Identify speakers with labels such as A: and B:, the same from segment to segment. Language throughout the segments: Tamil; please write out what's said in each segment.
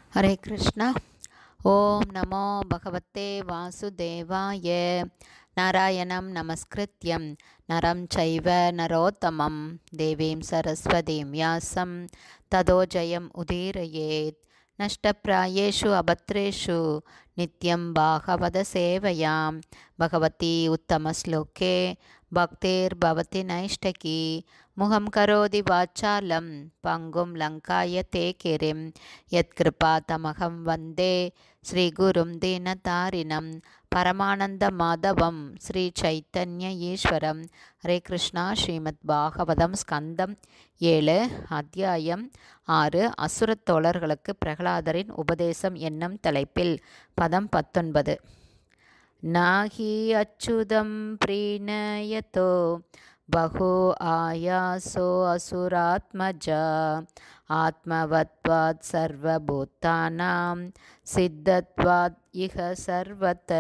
A: हरे कृष्णा। ओम नमो भगवते वासुदेवाय। नारायणं नमस्कृत्यं नरं चैव नरोत्तमं देवीं सरस्वतीं व्यासं ततो जयम् उदीरयेत्। नष्टप्रायेषु अभद्रेषु नित्यं भागवतसेवयां भगवती उत्तमश्लोके भक्तिर्भवति नैष्ठकी। मुहं करोति वाचालं पङ्गुं लङ्कायते गिरिं यत्कृपातमहं वन्दे श्रीगुरुं दीनतारिणं परमानन्दमाधवं श्रीचैतन्य ईश्वरं। हरे कृष्णा. ஸ்ரீமத் பாகவதம் ஸ்கந்தம் 7 அத்தியாயம் 6 அசுரத் தோழர்களுக்கு பிரகலாதரின் உபதேசம் என்னும் தலைப்பில் பதம் 19. நாஹி அச்சுதம் ப்ரீணயதோ பகு ஆயாசோ அசுராத்மஜா ஆத்மவத்வாத் சர்வபூதானாம் சித்தத்வாத் இஹ சர்வத.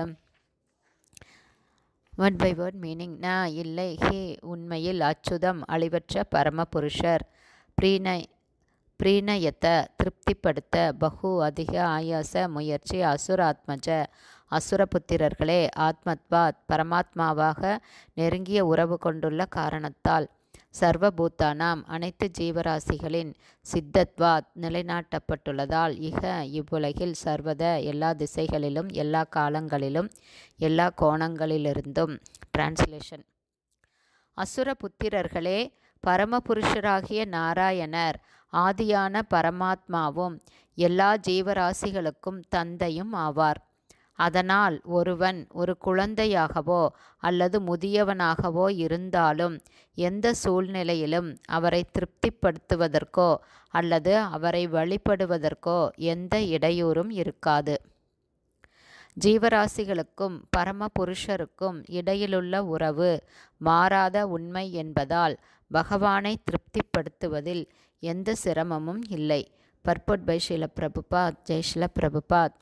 A: Word by word meaning. இல்லை, ஹே உண்மையில் அச்சுதம் அழிவற்ற பரமபுருஷர், பிரீணயத்த திருப்திப்படுத்த, பகு அதிக, ஆயாச முயற்சி, அசுராத்மஜ அசுரபுத்திரர்களே, ஆத்மத்வாத் பரமாத்மாவாக நெருங்கிய உறவு கொண்டுள்ள காரணத்தால், சர்வபூத்தானாம் அனைத்து ஜீவராசிகளின், சித்தத்வாத் நிலைநாட்டப்பட்டுள்ளதால், இக இவ்வுலகில், சர்வத எல்லா திசைகளிலும், எல்லா காலங்களிலும், எல்லா கோணங்களிலிருந்தும். டிரான்ஸ்லேஷன். அசுரபுத்திரர்களே, பரமபுருஷராகிய நாராயணர் ஆதியான பரமாத்மாவும் எல்லா ஜீவராசிகளுக்கும் தந்தையும் ஆவார். அதனால் ஒருவன் ஒரு குழந்தையாகவோ அல்லது முதியவனாகவோ இருந்தாலும் எந்த சூழ்நிலையிலும் அவரை திருப்திப்படுத்துவதற்கோ அல்லது அவரை வழிபடுவதற்கோ எந்த இடையூறும் இருக்காது. ஜீவராசிகளுக்கும் பரமபுருஷருக்கும் இடையிலுள்ள உறவு மாறாத உண்மை என்பதால் பகவானை திருப்திப்படுத்துவதில் எந்த சிரமமும் இல்லை. Purport by Srila Prabhupada. ஜெய் ஸ்ரீல பிரபுபாத்.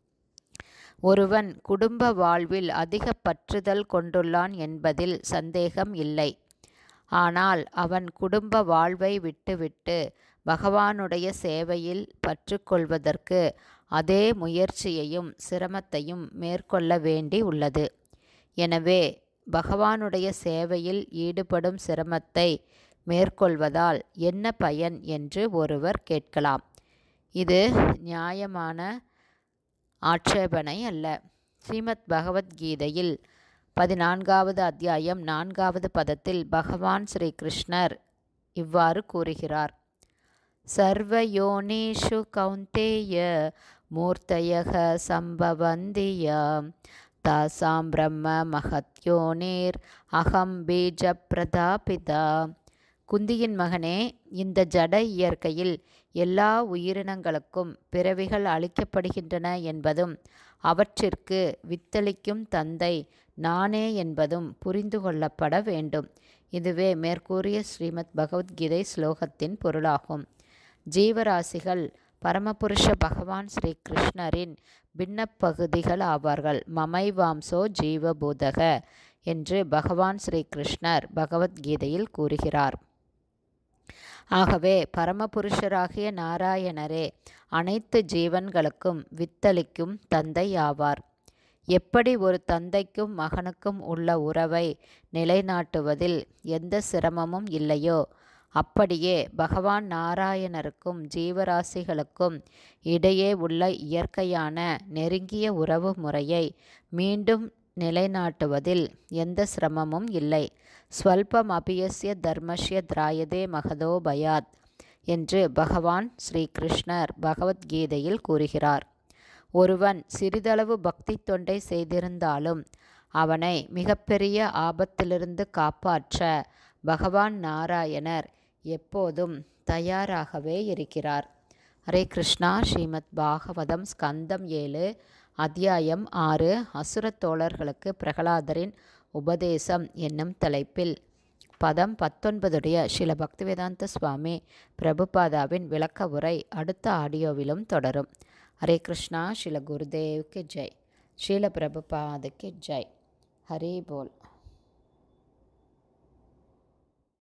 A: ஒருவன் குடும்ப வாழ்வில் அதிக பற்றுதல் கொண்டுள்ளான் என்பதில் சந்தேகம் இல்லை. ஆனால் அவன் குடும்ப வாழ்வை விட்டுவிட்டு பகவானுடைய சேவையில் பற்றுக்கொள்வதற்கு அதே முயற்சியையும் சிரமத்தையும் மேற்கொள்ள வேண்டி உள்ளது. எனவே பகவானுடைய சேவையில் ஈடுபடும் சிரமத்தை மேற்கொள்வதால் என்ன பயன் என்று ஒருவர் கேட்கலாம். இது நியாயமான ஆட்சேபனை அல்ல. ஸ்ரீமத் பகவத்கீதையில் 14வது அத்தியாயம் 4வது பதத்தில் பகவான் ஸ்ரீ கிருஷ்ணர் இவ்வாறு கூறுகிறார். சர்வயோனிஷு கௌந்தேய மூர்த்தயக சம்பவந்தியா தாசாம் பிரம்ம மகத்யோனிர் அகம் பீஜ பிரதாபிதா. குந்தியின் மகனே, இந்த ஜட இயற்கையில் எல்லா உயிரினங்களுக்கும் பிறவிகள் அளிக்கப்படுகின்றன என்பதும் அவற்றிற்கு வித்தளிக்கும் தந்தை நானே என்பதும் புரிந்து கொள்ளப்பட வேண்டும். இதுவே மேற்கூறிய ஸ்ரீமத் பகவத்கீதை ஸ்லோகத்தின் பொருளாகும். ஜீவராசிகள் பரமபுருஷ பகவான் ஸ்ரீ கிருஷ்ணரின் பின்னப்பகுதிகள் ஆவார்கள். மமைவாம்சோ ஜீவபூதக என்று பகவான் ஸ்ரீ கிருஷ்ணர் பகவத்கீதையில் கூறுகிறார். ஆகவே பரமபுருஷராகிய நாராயணரே அனைத்து ஜீவன்களுக்கும் வித்தளிக்கும் தந்தை ஆவார். எப்படி ஒரு தந்தைக்கும் மகனுக்கும் உள்ள உறவை நிலைநாட்டுவதில் எந்த சிரமமும் இல்லையோ, அப்படியே பகவான் நாராயணருக்கும் ஜீவராசிகளுக்கும் இடையே உள்ள இயற்கையான நெருங்கிய உறவு முறையை மீண்டும் நிலைநாட்டுவதில் எந்த சிரமமும் இல்லை. ஸ்வல்பம் அபியஸ்ய தர்மஸ்ய திராயதே மகதோ பயாத் என்று பகவான் ஸ்ரீ கிருஷ்ணர் பகவத்கீதையில் கூறுகிறார். ஒருவன் சிறிதளவு பக்தி தொண்டை செய்திருந்தாலும் அவனை மிகப்பெரிய ஆபத்திலிருந்து காப்பாற்ற பகவான் நாராயணர் எப்போதும் தயாராகவே இருக்கிறார். ஹரே கிருஷ்ணா. ஸ்ரீமத் பாகவதம் ஸ்கந்தம் 7 அத்தியாயம் 6 அசுரத் தோழர்களுக்கு பிரகலாதரின் உபதேசம் என்னும் தலைப்பில் பதம் 19 ஸ்ரீல பக்திவேதாந்த சுவாமி பிரபுபாதாவின் விளக்க உரை அடுத்த ஆடியோவிலும் தொடரும். ஹரே கிருஷ்ணா. ஸ்ரீல குருதேவ்க்கு ஜெய். ஸ்ரீல பிரபுபாதுக்கு ஜெய். ஹரி போல்.